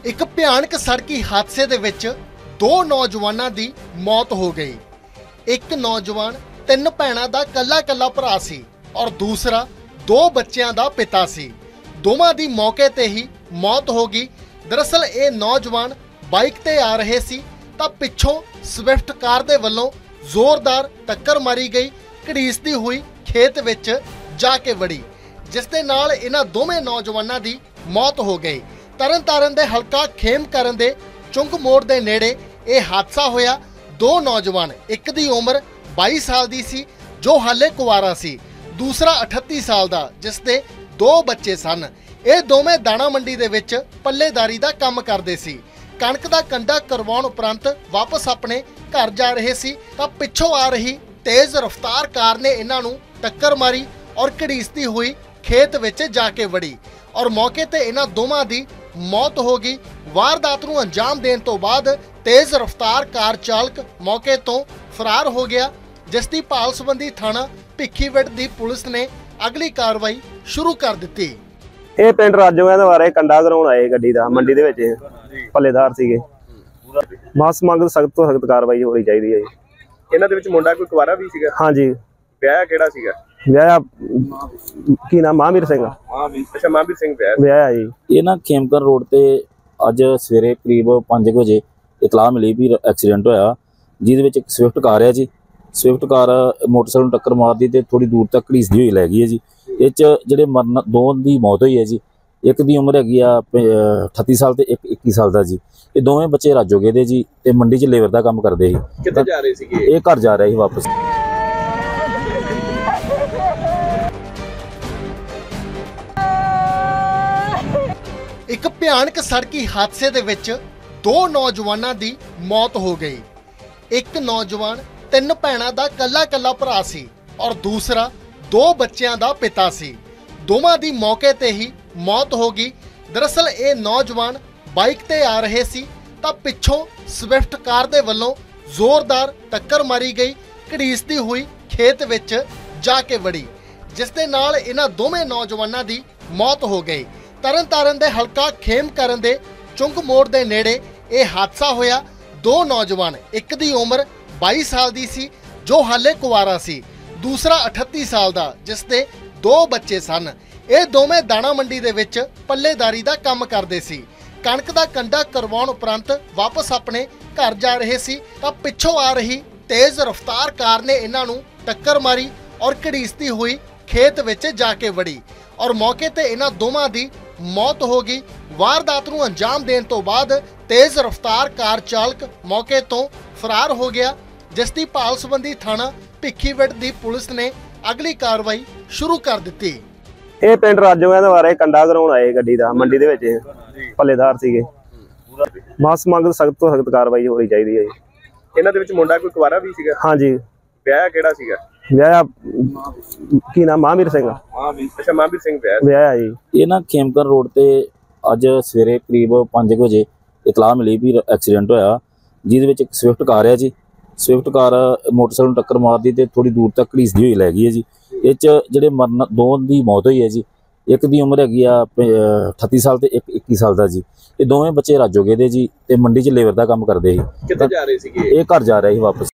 ਇੱਕ ਭਿਆਨਕ ਸੜਕੀ ਹਾਦਸੇ ਦੇ ਵਿੱਚ ਦੋ ਨੌਜਵਾਨਾਂ ਦੀ ਮੌਤ ਹੋ ਗਈ। ਇੱਕ ਨੌਜਵਾਨ ਤਿੰਨ ਭੈਣਾਂ ਦਾ ਕੱਲਾ ਭਰਾ ਸੀ ਔਰ ਦੂਸਰਾ ਦੋ ਬੱਚਿਆਂ ਦਾ ਪਿਤਾ ਸੀ। ਦੋਵਾਂ ਦੀ ਮੌਕੇ ਤੇ ਹੀ ਮੌਤ ਹੋ ਗਈ। ਦਰਅਸਲ ਇਹ ਨੌਜਵਾਨ ਬਾਈਕ ਤੇ ਆ ਰਹੇ ਸੀ ਤਾਂ ਪਿੱਛੋਂ ਸਵਿਫਟ ਕਾਰ ਦੇ ਵੱਲੋਂ ਜ਼ੋਰਦਾਰ ਟੱਕਰ ਮਾਰੀ ਗਈ। ਘੜੀਸਦੀ ਹੋਈ ਖੇਤ ਵਿੱਚ ਜਾ ਕੇ ਵੜੀ, ਜਿਸ ਦੇ ਨਾਲ ਇਹਨਾਂ ਦੋਵੇਂ ਨੌਜਵਾਨਾਂ ਦੀ ਮੌਤ ਹੋ ਗਈ। ਤਰਨਤਾਰਨ ਦੇ ਹਲਕਾ ਖੇਮਕਰਨ ਦੇ ਚੁੰਗ ਮੋੜ ਦੇ ਨੇੜੇ ਇਹ ਹਾਦਸਾ ਹੋਇਆ। ਦੋ ਨੌਜਵਾਨ, ਇੱਕ ਦੀ ਉਮਰ 22 ਸਾਲ ਦੀ ਸੀ ਜੋ ਹਾਲੇ ਕੁਆਰਾ ਸੀ, ਦੂਸਰਾ 38 ਸਾਲ ਦਾ ਜਿਸ ਦੇ ਦੋ ਬੱਚੇ ਸਨ। ਇਹ ਦੋਵੇਂ ਦਾਣਾ ਮੰਡੀ ਦੇ ਵਿੱਚ ਪੱਲੇਦਾਰੀ ਦਾ ਕੰਮ ਕਰਦੇ ਸੀ। ਕਣਕ ਦਾ ਕੰਡਾ ਕਰਵਾਉਣ ਉਪਰੰਤ ਵਾਪਸ ਆਪਣੇ ਘਰ ਜਾ ਰਹੇ ਸੀ ਤਾਂ ਪਿੱਛੋਂ ਆ ਰਹੀ ਤੇਜ਼ ਰਫ਼ਤਾਰ ਕਾਰ ਨੇ ਇਹਨਾਂ ਨੂੰ ਟੱਕਰ ਮਾਰੀ ਔਰ ਘੜੀਸਦੀ ਹੋਈ ਖੇਤ ਵਿੱਚ ਜਾ ਕੇ ਵੜੀ ਔਰ ਮੌਕੇ ਤੇ ਇਹਨਾਂ ਦੋਵਾਂ ਦੀ ਮੌਤ ਹੋ ਗਈ। ਵਾਰਦਾਤ ਨੂੰ ਅੰਜਾਮ ਦੇਣ ਤੋਂ ਬਾਅਦ ਤੇਜ਼ ਰਫ਼ਤਾਰ ਕਾਰ ਚਾਲਕ ਮੌਕੇ ਤੋਂ ਫਰਾਰ ਹੋ ਗਿਆ, ਜਿਸ ਦੀ ਭਾਲ ਸੰਬੰਧੀ ਥਾਣਾ ਭਿੱਖੀਵਿੰਡ ਦੀ ਪੁਲਿਸ ਨੇ ਅਗਲੀ ਕਾਰਵਾਈ ਸ਼ੁਰੂ ਕਰ ਦਿੱਤੀ। ਇਹ ਪਿੰਡ ਰਾਜੋਆਂ ਦੇ ਬਾਰੇ ਕੰਡਾ ਕਰਾਉਣ ਆਏ ਗੱਡੀ ਦਾ ਮੰਡੀ ਦੇ ਵਿੱਚ ਪੱਲੇਦਾਰ ਸੀਗੇ। ਮਾਸ ਮੰਗ ਸਖਤ ਤੋਂ ਸਖਤ ਕਾਰਵਾਈ ਹੋਣੀ ਚਾਹੀਦੀ ਹੈ ਜੀ। ਇਹਨਾਂ ਦੇ ਵਿੱਚ ਮੁੰਡਾ ਕੋਈ ਕੁਵਾਰਾ ਵੀ ਸੀਗਾ? ਹਾਂਜੀ। ਵਿਆਹ ਕਿਹੜਾ ਸੀਗਾ? ਵਿਆਹ ਕੀ ਨਾਮ? ਮਹਾਂਵੀਰ ਸਿੰਘ। ਅੱਛਾ, ਮਹਾਂਵੀਰ ਸਿੰਘ ਵਿਆਹ ਜੀ। ਇਹ ਨਾ ਖੇਮਕਰ ਰੋਡ ਤੇ ਅੱਜ ਸਵੇਰੇ ਕਰੀਬ 5 ਵਜੇ ਇਤਲਾਹ ਮਿਲੀ ਵੀ ਐਕਸੀਡੈਂਟ ਹੋਇਆ, ਜਿਹਦੇ ਵਿੱਚ ਇੱਕ ਸਵਿਫਟ ਕਾਰ ਹੈ ਜੀ। ਸਵਿਫਟ ਕਾਰ ਮੋਟਰਸਾਈਕਲ ਨੂੰ ਟੱਕਰ ਮਾਰਦੀ ਤੇ ਥੋੜੀ ਦੂਰ ਤੱਕ ਘੜੀਸਦੀ ਹੋਈ ਲੈ ਗਈ ਹੈ ਜੀ। ਇਹ 'ਚ ਜਿਹੜੇ ਮਰਨ ਦੋ ਦੀ ਮੌਤ ਹੋਈ ਹੈ ਜੀ। ਇੱਕ ਦੀ ਉਮਰ ਹੈਗੀ ਆ 38 ਸਾਲ ਤੇ ਇੱਕ 21 ਸਾਲ ਦਾ ਜੀ। ਇਹ ਦੋਵੇਂ ਬੱਚੇ ਰਾਜੋਗੇ ਦੇ ਜੀ ਤੇ ਮੰਡੀ 'ਚ ਲੇਬਰ ਦਾ ਕੰਮ ਕਰਦੇ ਸੀ। ਕਿੱਥੇ ਜਾ ਰਹੇ ਸੀਗੇ? ਇਹ ਘਰ ਜਾ ਰਹੇ ਸੀ ਵਾਪਸ। ਇੱਕ ਭਿਆਨਕ ਸੜਕੀ ਹਾਦਸੇ ਦੇ ਵਿੱਚ ਦੋ ਨੌਜਵਾਨਾਂ ਦੀ ਮੌਤ ਹੋ ਗਈ। ਇੱਕ ਨੌਜਵਾਨ ਤਿੰਨ ਭੈਣਾਂ ਦਾ ਕੱਲਾ ਭਰਾ ਸੀ ਔਰ ਦੂਸਰਾ ਦੋ ਬੱਚਿਆਂ ਦਾ ਪਿਤਾ ਸੀ। ਦੋਵਾਂ ਦੀ ਮੌਕੇ ਤੇ ਹੀ ਮੌਤ ਹੋ ਗਈ। ਦਰਅਸਲ ਇਹ ਨੌਜਵਾਨ ਬਾਈਕ ਤੇ ਆ ਰਹੇ ਸੀ ਤਾਂ ਪਿੱਛੋਂ ਸਵਿਫਟ ਕਾਰ ਦੇ ਵੱਲੋਂ ਜ਼ੋਰਦਾਰ ਟੱਕਰ ਮਾਰੀ ਗਈ। ਘੜੀਸਦੀ ਹੋਈ ਖੇਤ ਵਿੱਚ ਜਾ ਕੇ ਵੜੀ, ਜਿਸ ਦੇ ਨਾਲ ਇਹਨਾਂ ਦੋਵੇਂ ਨੌਜਵਾਨਾਂ ਦੀ ਮੌਤ ਹੋ ਗਈ। ਤਰਨਤਾਰਨ ਦੇ ਹਲਕਾ ਖੇਮਕਰਨ ਦੇ ਚੁੰਗ ਮੋੜ ਦੇ ਨੇੜੇ ਇਹ ਹਾਦਸਾ ਹੋਇਆ। ਦੋ ਨੌਜਵਾਨ, ਇੱਕ ਦੀ ਉਮਰ 22 ਸਾਲ ਦੀ ਸੀ ਜੋ ਹਾਲੇ ਕੁਆਰਾ ਸੀ, ਦੂਸਰਾ 38 ਸਾਲ ਦਾ ਜਿਸ ਦੇ ਦੋ ਬੱਚੇ ਸਨ। ਇਹ ਦੋਵੇਂ ਦਾਣਾ ਮੰਡੀ ਦੇ ਵਿੱਚ ਪੱਲੇਦਾਰੀ ਦਾ ਕੰਮ ਕਰਦੇ ਸੀ। ਕਣਕ ਦਾ ਕੰਡਾ ਕਰਵਾਉਣ ਉਪਰੰਤ ਵਾਪਸ ਆਪਣੇ ਘਰ ਜਾ ਰਹੇ ਸੀ ਤਾਂ ਪਿੱਛੋਂ ਆ ਰਹੀ ਤੇਜ਼ ਰਫ਼ਤਾਰ ਕਾਰ ਨੇ ਇਹਨਾਂ ਨੂੰ ਟੱਕਰ ਮਾਰੀ ਔਰ ਘੜੀਸਦੀ ਹੋਈ ਖੇਤ ਵਿੱਚ ਜਾ ਕੇ ਵੜੀ ਔਰ ਮੌਕੇ ਤੇ ਇਹਨਾਂ ਦੋਵਾਂ ਦੀ ਮੌਤ ਹੋ ਗਈ। ਵਾਰਦਾਤ ਨੂੰ ਅੰਜਾਮ ਦੇਣ ਤੋਂ ਬਾਅਦ ਤੇਜ਼ ਰਫ਼ਤਾਰ ਕਾਰ ਚਾਲਕ ਮੌਕੇ ਤੋਂ ਫਰਾਰ ਹੋ ਗਿਆ, ਜਿਸ ਦੀ ਭਾਲ ਸੰਬੰਧੀ ਥਾਣਾ ਭਿੱਖੀਵਿੰਡ ਦੀ ਪੁਲਿਸ ਨੇ ਅਗਲੀ ਕਾਰਵਾਈ ਸ਼ੁਰੂ ਕਰ ਦਿੱਤੀ। ਇਹ ਪਿੰਡ ਰਾਜੋਆਂ ਦੇ ਬਾਰੇ ਕੰਡਾ ਕਰਾਉਣ ਆਏ ਗੱਡੀ ਦਾ ਮੰਡੀ ਦੇ ਵਿੱਚ ਪੱਲੇਦਾਰ ਸੀਗੇ। ਮਾਸ ਮੰਗ ਸਖਤ ਤੋਂ ਸਖਤ ਕਾਰਵਾਈ ਹੋਣੀ ਚਾਹੀਦੀ ਹੈ ਜੀ। ਇਹਨਾਂ ਦੇ ਵਿੱਚ ਮੁੰਡਾ ਕੋਈ ਕੁਵਾਰਾ ਵੀ ਸੀਗਾ? ਹਾਂਜੀ। ਵਿਆਹ ਕਿਹੜਾ ਸੀਗਾ? ਵਿਆਹ ਕੀ ਨਾਮ? ਮਹਾਂਵੀਰ ਸਿੰਘ। ਅੱਛਾ, ਮਹਾਂਵੀਰ ਸਿੰਘ ਵਿਆਹ ਜੀ। ਇਹ ਨਾ ਖੇਮਕਰ ਰੋਡ ਤੇ ਅੱਜ ਸਵੇਰੇ ਕਰੀਬ 5 ਵਜੇ ਇਤਲਾਹ ਮਿਲੀ ਵੀ ਐਕਸੀਡੈਂਟ ਹੋਇਆ, ਜਿਹਦੇ ਵਿੱਚ ਇੱਕ ਸਵਿਫਟ ਕਾਰ ਹੈ ਜੀ। ਸਵਿਫਟ ਕਾਰ ਮੋਟਰਸਾਈਕਲ ਨੂੰ ਟੱਕਰ ਮਾਰਦੀ ਤੇ ਥੋੜੀ ਦੂਰ ਤੱਕ ਘੜੀਸਦੀ ਹੋਈ ਲੈ ਗਈ ਹੈ ਜੀ। ਇਹ 'ਚ ਜਿਹੜੇ ਮਰਨ ਦੋ ਦੀ ਮੌਤ ਹੋਈ ਹੈ ਜੀ। ਇੱਕ ਦੀ ਉਮਰ ਹੈਗੀ ਆ 38 ਸਾਲ ਤੇ ਇੱਕ 21 ਸਾਲ ਦਾ ਜੀ। ਇਹ ਦੋਵੇਂ ਬੱਚੇ ਰਾਜੋਗੇ ਦੇ ਜੀ ਤੇ ਮੰਡੀ 'ਚ ਲੇਬਰ ਦਾ ਕੰਮ ਕਰਦੇ ਸੀ। ਕਿੱਥੇ ਜਾ ਰਹੇ ਸੀਗੇ? ਇਹ ਘਰ ਜਾ ਰਹੇ ਸੀ ਵਾਪਸ।